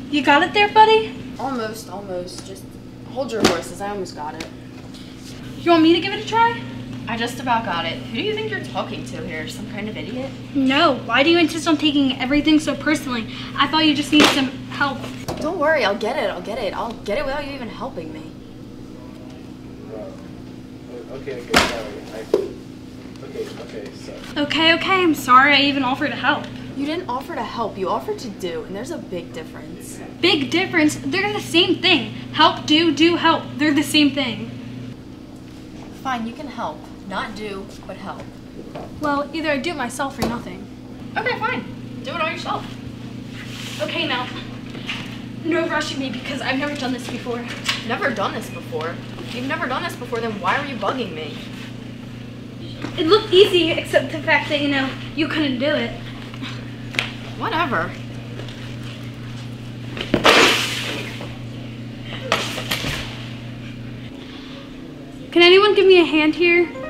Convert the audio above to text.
You got it there, buddy? Almost. Just hold your horses. I almost got it. You want me to give it a try? I just about got it. Who do you think you're talking to here? Some kind of idiot? No. Why do you insist on taking everything so personally? I thought you just needed some help. Don't worry, I'll get it. I'll get it without you even helping me. Okay, sorry. Okay, so. Okay, I'm sorry I even offered to help. You didn't offer to help, you offered to do, and there's a big difference. Big difference? They're the same thing. Help, do, help. They're the same thing. Fine, you can help. Not do, but help. Well, either I do it myself or nothing. Okay, fine. Do it all yourself. Okay, now. No rushing me because I've never done this before. Never done this before? If you've never done this before, then why were you bugging me? It looked easy, except the fact that, you couldn't do it. Whatever. Can anyone give me a hand here?